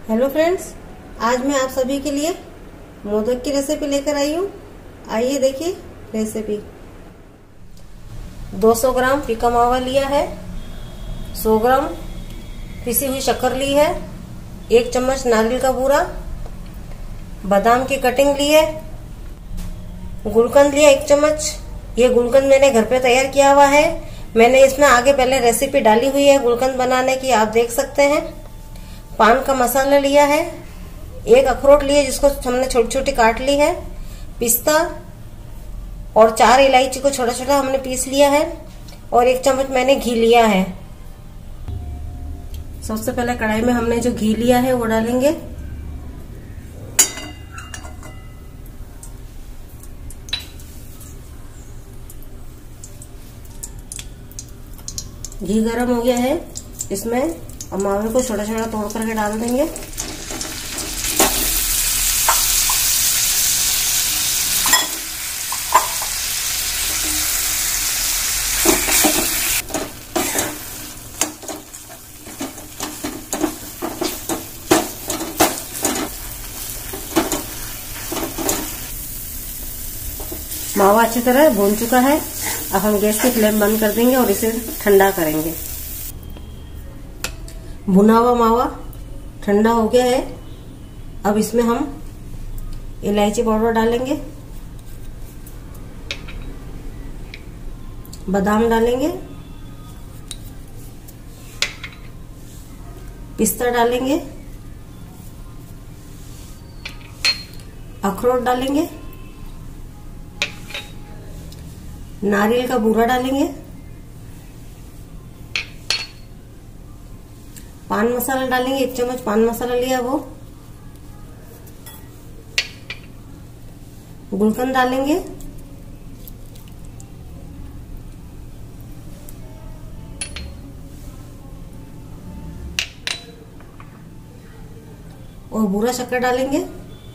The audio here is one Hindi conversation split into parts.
हेलो फ्रेंड्स, आज मैं आप सभी के लिए मोदक की रेसिपी लेकर आई हूँ। आइए देखिए रेसिपी। 200 ग्राम फीका मावा लिया है, 100 ग्राम पिसी हुई शक्कर ली है, 1 चम्मच नारियल का बूरा, बादाम की कटिंग ली है, गुलकंद लिया 1 चम्मच। ये गुलकंद मैंने घर पे तैयार किया हुआ है। मैंने इसमें आगे पहले रेसिपी डाली हुई है गुलकंद बनाने की, आप देख सकते हैं। पान का मसाला लिया है, 1 अखरोट लिए जिसको हमने छोटी छोटी काट ली है, पिस्ता और 4 इलायची को छोटा छोटा हमने पीस लिया है और 1 चम्मच मैंने घी लिया है। सबसे पहले कढ़ाई में हमने जो घी लिया है वो डालेंगे। घी गरम हो गया है, इसमें मावे को छोटा छोटा तोड़ करके डाल देंगे। मावा अच्छी तरह भून चुका है। अब हम गैस की फ्लेम बंद कर देंगे और इसे ठंडा करेंगे। भुना हुआ मावा ठंडा हो गया है। अब इसमें हम इलायची पाउडर डालेंगे, बादाम डालेंगे, पिस्ता डालेंगे, अखरोट डालेंगे, नारियल का बूरा डालेंगे, पान मसाला डालेंगे, 1 चम्मच पान मसाला लिया वो, गुलकंद डालेंगे, और बूरा शक्कर डालेंगे।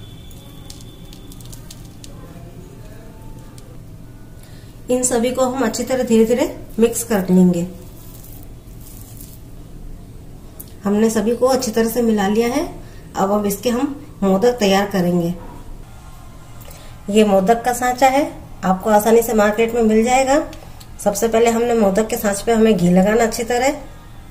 इन सभी को हम अच्छी तरह धीरे धीरे मिक्स कर लेंगे। हमने सभी को अच्छी तरह से मिला लिया है। अब इसके हम मोदक तैयार करेंगे। ये मोदक का सांचा है, आपको आसानी से मार्केट में मिल जाएगा। सबसे पहले हमने मोदक के सांचे पे हमें घी लगाना अच्छी तरह।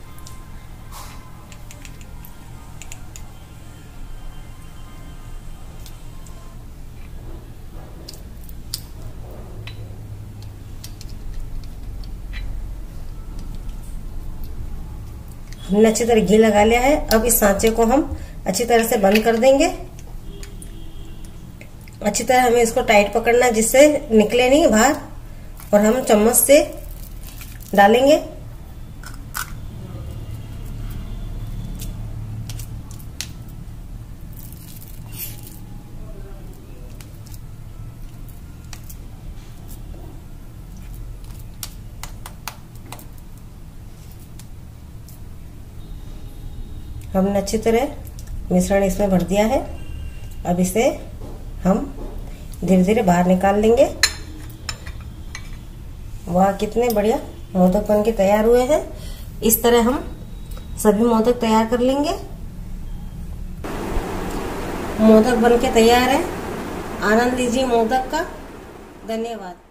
हमने अच्छी तरह घी लगा लिया है। अब इस सांचे को हम अच्छी तरह से बंद कर देंगे। अच्छी तरह हमें इसको टाइट पकड़ना है जिससे निकले नहीं बाहर, और हम चम्मच से डालेंगे। हमने अच्छी तरह मिश्रण इसमें भर दिया है। अब इसे हम धीरे धीरे बाहर निकाल लेंगे। वाह, कितने बढ़िया मोदक बन के तैयार हुए हैं। इस तरह हम सभी मोदक तैयार कर लेंगे। मोदक बन के तैयार है। आनंद लीजिए मोदक का। धन्यवाद।